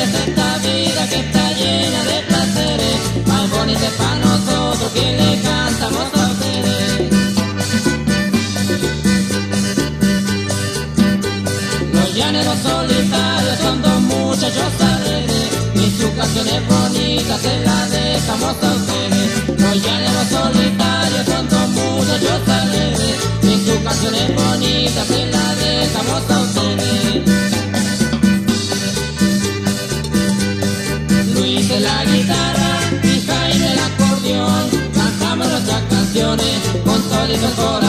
es esta vida que está llena de placeres, más bonita es para nosotros que le cantamos a ustedes. Los llaneros solitarios son dos muchachos alegres, y sus canciones bonitas se las dejamos a ustedes. Los llaneros solitarios son dos muchachos alegres, y sus canciones bonitas se las dejamos a ustedes. Luis de la guitarra y Jaime el acordeón, cantamos nuestras canciones con todo el corazón.